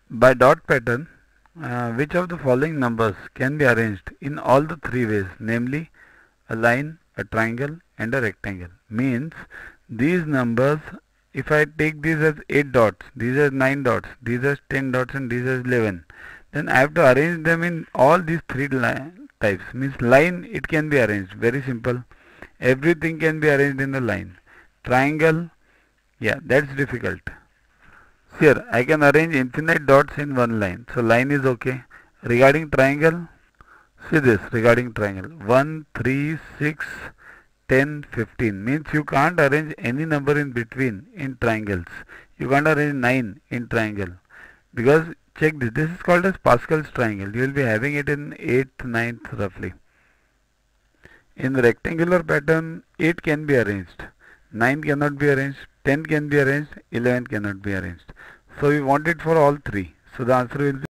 By dot pattern, which of the following numbers can be arranged in all the three ways, namely a line, a triangle and a rectangle? Means these numbers, if I take these as 8 dots, these as 9 dots, these as 10 dots and these as 11, then I have to arrange them in all these three types. Means line, it can be arranged, very simple. Everything can be arranged in a line. Triangle, yeah, that's difficult. Here, I can arrange infinite dots in one line. So line is okay. Regarding triangle, see this, regarding triangle. 1, 3, 6, 10, 15. Means you can't arrange any number in between in triangles. You can't arrange 9 in triangle. Because, check this, this is called as Pascal's triangle. You will be having it in 8th, 9th roughly. In the rectangular pattern, 8 can be arranged. 9 cannot be arranged, 10 can be arranged, 11 cannot be arranged. So we want it for all three. So the answer will be